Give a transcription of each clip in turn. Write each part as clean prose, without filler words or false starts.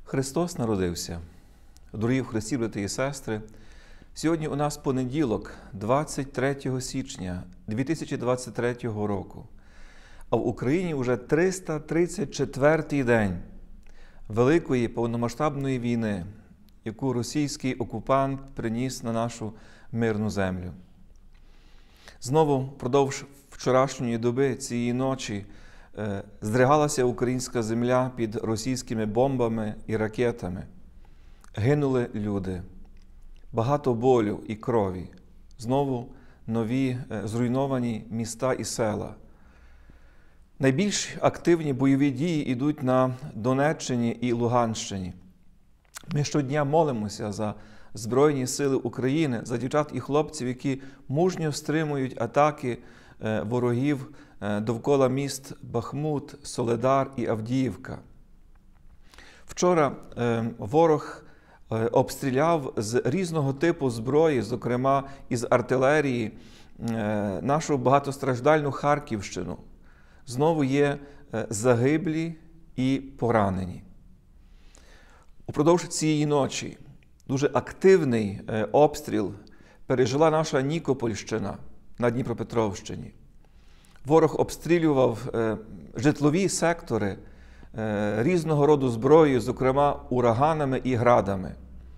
Христос народився. Дорогі в Христі, брати і сестри, сьогодні у нас понеділок, 23 січня 2023 року, а в Україні вже 334-й день великої повномасштабної війни, яку російський окупант приніс на нашу мирну землю. Знову впродовж вчорашньої доби, цієї ночі, здригалася українська земля під російськими бомбами і ракетами. Гинули люди, багато болю і крові. Знову нові зруйновані міста і села. Найбільш активні бойові дії йдуть на Донеччині і Луганщині. Ми щодня молимося за Збройні сили України, за дівчат і хлопців, які мужньо стримують атаки ворогів довкола міст Бахмут, Соледар і Авдіївка. Вчора ворог обстріляв з різного типу зброї, зокрема із артилерії, нашу багатостраждальну Харківщину. Знову є загиблі і поранені. Упродовж цієї ночі дуже активний обстріл пережила наша Нікопольщина на Дніпропетровщині. Ворог обстрілював житлові сектори різного роду зброєю, зокрема ураганами і градами.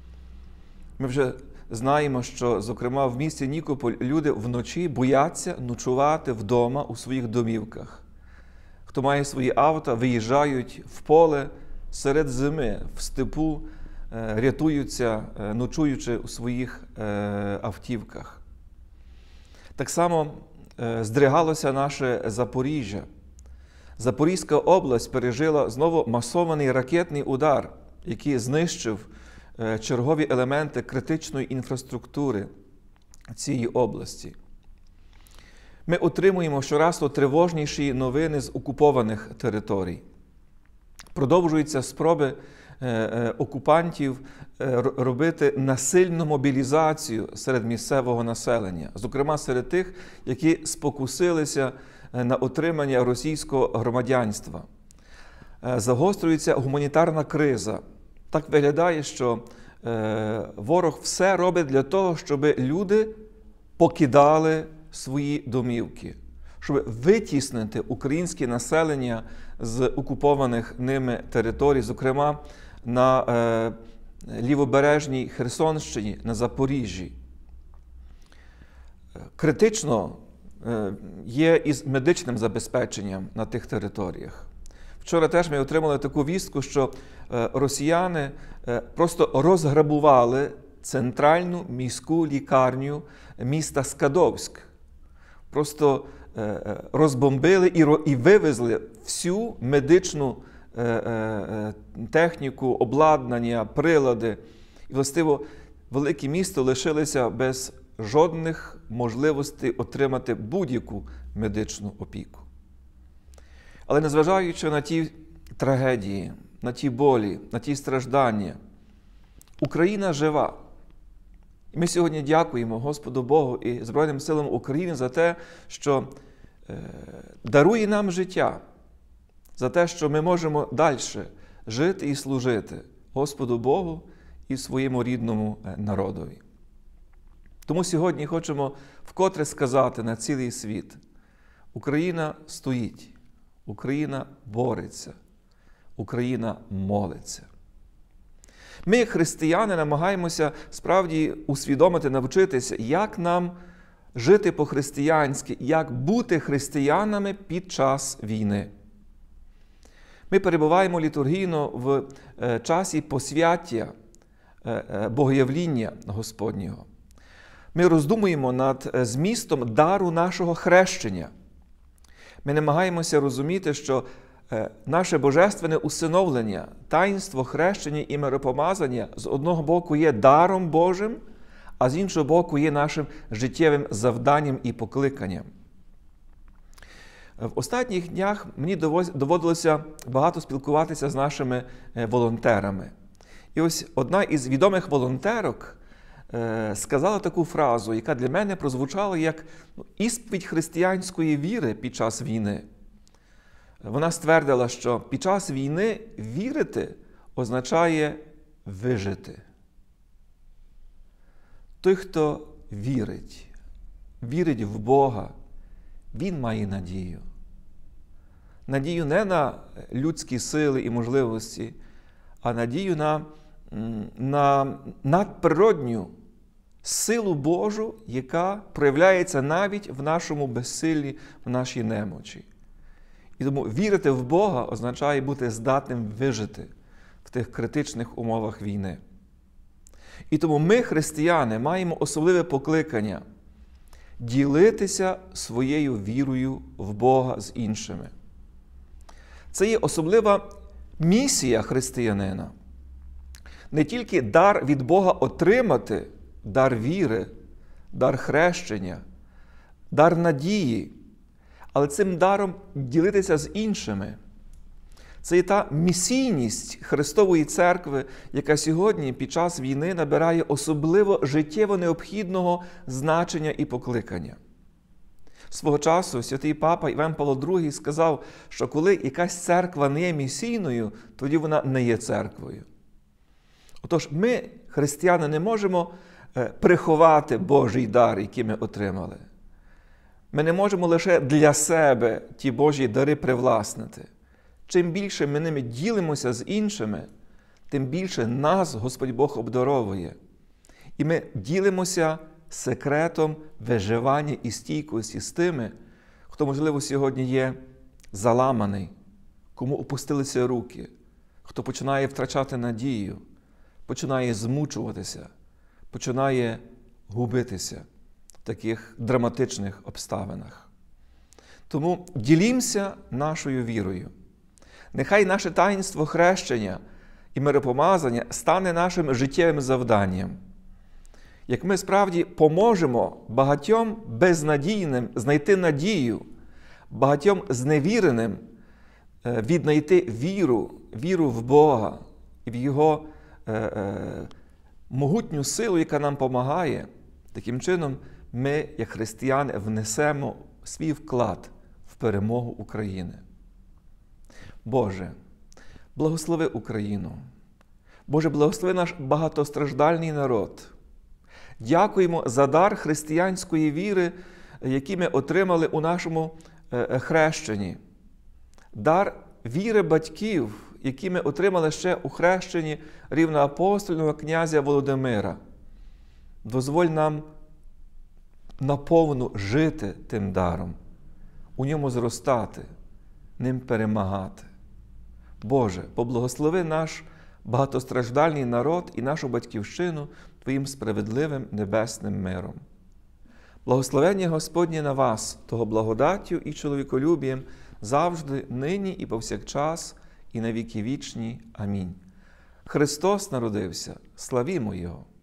Ми вже знаємо, що, зокрема, в місті Нікополь люди вночі бояться ночувати вдома у своїх домівках. Хто має свої авто, виїжджають в поле серед зими, в степу, рятуються, ночуючи у своїх автівках. Так само здригалося наше Запоріжжя. Запорізька область пережила знову масований ракетний удар, який знищив чергові елементи критичної інфраструктури цієї області. Ми отримуємо щораз тривожніші новини з окупованих територій. Продовжуються спроби окупантів робити насильну мобілізацію серед місцевого населення, зокрема серед тих, які спокусилися на отримання російського громадянства. Загострюється гуманітарна криза. Так виглядає, що ворог все робить для того, щоб люди покидали свої домівки, щоб витіснити українське населення з окупованих ними територій, зокрема на лівобережній Херсонщині, на Запоріжжі. Критично є із медичним забезпеченням на тих територіях. Вчора теж ми отримали таку вістку, що росіяни просто розграбували центральну міську лікарню міста Скадовськ. Просто розбомбили і вивезли всю медичну техніку, обладнання, прилади. І, властиво, велике місто лишилося без жодних можливостей отримати будь-яку медичну опіку. Але незважаючи на ті трагедії, на ті болі, на ті страждання, Україна жива. І ми сьогодні дякуємо Господу Богу і Збройним силам України за те, що дарує нам життя, за те, що ми можемо далі жити і служити Господу Богу і своєму рідному народові. Тому сьогодні хочемо вкотре сказати на цілий світ: Україна стоїть, Україна бореться, Україна молиться. Ми, як християни, намагаємося справді усвідомити, навчитися, як нам жити по-християнськи, як бути християнами під час війни. Ми перебуваємо літургійно в часі посвяття, богоявління Господнього. Ми роздумуємо над змістом дару нашого хрещення. Ми намагаємося розуміти, що наше божественне усиновлення, таїнство хрещення і миропомазання з одного боку є даром Божим, а з іншого боку є нашим життєвим завданням і покликанням. В останніх днях мені доводилося багато спілкуватися з нашими волонтерами. І ось одна із відомих волонтерок сказала таку фразу, яка для мене прозвучала як ісповідь християнської віри під час війни. Вона ствердила, що під час війни вірити означає вижити. Той, хто вірить в Бога, він має надію. Надію не на людські сили і можливості, а надію на надприродню силу Божу, яка проявляється навіть в нашому безсиллі, в нашій немочі. І тому вірити в Бога означає бути здатним вижити в тих критичних умовах війни. І тому ми, християни, маємо особливе покликання ділитися своєю вірою в Бога з іншими. Це є особлива місія християнина. Не тільки дар від Бога отримати, дар віри, дар хрещення, дар надії, але цим даром ділитися з іншими. Це є та місійність Христової Церкви, яка сьогодні під час війни набирає особливо життєво необхідного значення і покликання. Свого часу святий папа Іван Павло II сказав, що коли якась церква не є місійною, тоді вона не є церквою. Отож, ми, християни, не можемо приховати Божий дар, який ми отримали. Ми не можемо лише для себе ті Божі дари привласнити. Чим більше ми ними ділимося з іншими, тим більше нас Господь Бог обдаровує. І ми ділимося секретом виживання і стійкості з тими, хто, можливо, сьогодні є заламаний, кому опустилися руки, хто починає втрачати надію, починає змучуватися, починає губитися в таких драматичних обставинах. Тому ділімося нашою вірою. Нехай наше таїнство хрещення і миропомазання стане нашим життєвим завданням. Як ми справді поможемо багатьом безнадійним знайти надію, багатьом зневіреним віднайти віру в Бога і в Його могутню силу, яка нам допомагає, таким чином ми, як християни, внесемо свій вклад в перемогу України. Боже, благослови Україну. Боже, благослови наш багатостраждальний народ. Дякуємо за дар християнської віри, який ми отримали у нашому хрещенні. Дар віри батьків, який ми отримали ще у хрещенні рівноапостольного князя Володимира. Дозволь нам наповну жити тим даром, у ньому зростати, ним перемагати. Боже, поблагослови наш багатостраждальний народ і нашу батьківщину Твоїм справедливим небесним миром. Благословення Господнє на вас, того благодаттю і чоловіколюбієм, завжди, нині і повсякчас, і на віки вічні. Амінь. Христос народився, славімо Його!